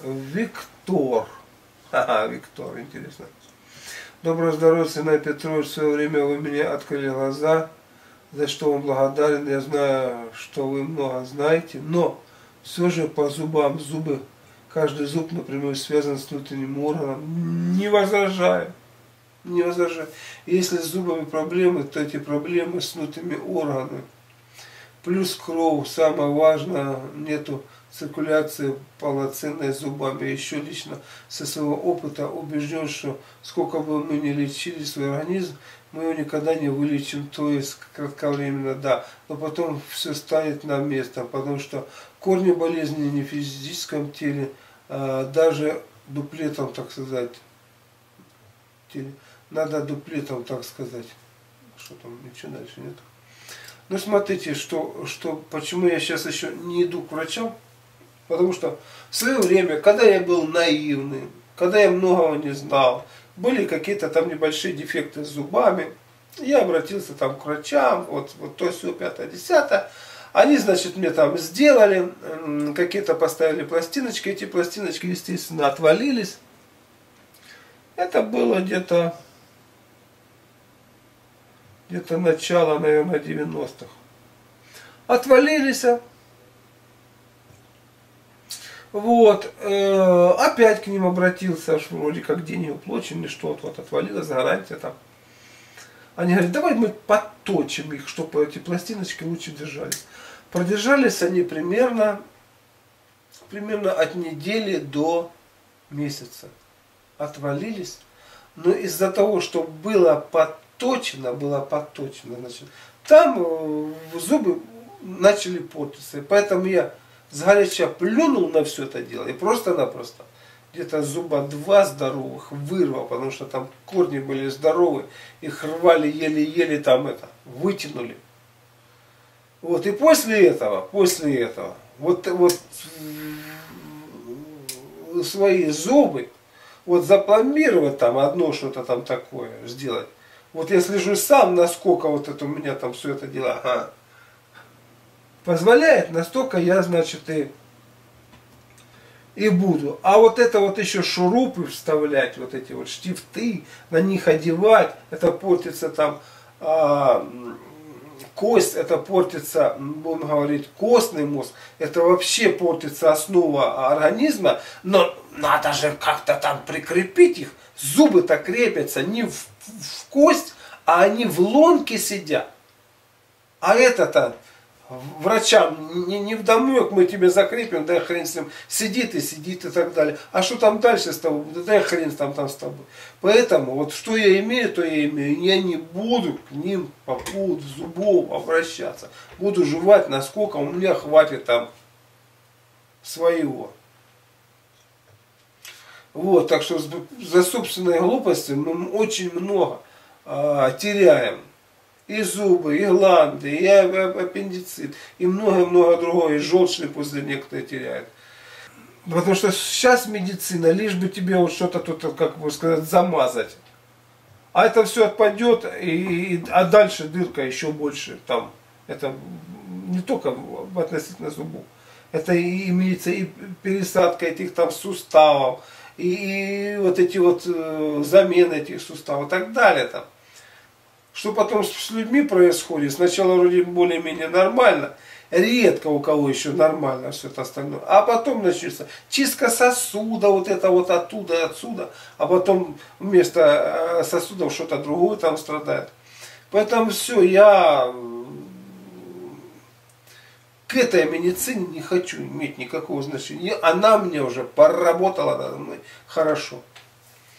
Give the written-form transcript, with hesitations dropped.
Виктор. Ага, Виктор, интересно. Доброго здоровья, Синай Петрович. В свое время вы меня открыли глаза, за что вам благодарен. Я знаю, что вы много знаете, но все же по зубам, каждый зуб напрямую связан с внутренним органом. Не возражаю. Не возражаю. Если с зубами проблемы, то эти проблемы с внутренними органами. Плюс кровь, самое важное, нету циркуляции полноценной зубами. Еще лично со своего опыта убежден, что сколько бы мы ни лечили свой организм, мы его никогда не вылечим, то есть кратковременно, да, но потом все станет на место, потому что корни болезни не в физическом теле, а даже дуплетом, так сказать, теле. Надо дуплетом, так сказать. Что там, ничего дальше нет. Ну, смотрите, почему я сейчас еще не иду к врачам. Потому что в свое время, когда я был наивный, когда я многого не знал, были какие-то там небольшие дефекты с зубами, я обратился там к врачам, вот то, все, 5-10. Они, значит, мне там сделали, какие-то поставили пластиночки, эти пластиночки, естественно, отвалились. Это было где-то начало, наверное, 90-х. Отвалились. Вот, опять к ним обратился, аж вроде как деньги уплачены, что вот отвалилась гарантия там. Они говорят, давай мы подточим их, чтобы эти пластиночки лучше держались. Продержались они примерно от недели до месяца. Отвалились. Но из-за того, что было подточено, значит, там зубы начали портиться. И поэтому я сгоряча плюнул на все это дело и просто-напросто где-то зуба 2 здоровых вырвал, потому что там корни были здоровые, их рвали еле-еле там вытянули. Вот и после этого, вот свои зубы, вот запломбировать там одно что-то там такое сделать. Вот я слежу сам, насколько вот это у меня там все это дело, позволяет, настолько я, значит, и буду. А вот это вот еще шурупы вставлять, вот эти вот штифты, на них одевать, это портится там кость, это портится, будем говорить, костный мозг, это вообще портится основа организма, но надо же как-то там прикрепить их. Зубы-то крепятся не в кость, а они в ломке сидят. А это-то врачам не вдомек, мы тебе закрепим, дай хрен с ним, сидит и так далее. А что там дальше с тобой? Да дай хрен там с тобой. Поэтому вот что я имею, то я имею. Я не буду к ним по поводу зубов обращаться. Буду жевать, насколько у меня хватит там своего. Вот, так что за собственной глупостью мы очень много теряем. И зубы, и гланды, и аппендицит, и много-много другое, и желчный пузырь некоторые теряют. Потому что сейчас медицина, лишь бы тебе вот что-то тут, как бы сказать, замазать. А это все отпадет, а дальше дырка еще больше. Там, это не только относительно зубов. Это и имеется и пересадка этих там суставов, и вот эти вот замены этих суставов и так далее там. Что потом с людьми происходит, сначала вроде более-менее нормально, редко у кого еще нормально все это остальное, а потом начнется чистка сосуда, вот это вот оттуда и отсюда, а потом вместо сосудов что-то другое там страдает. Поэтому все, я к этой медицине не хочу иметь никакого значения, она мне уже поработала надо мной хорошо.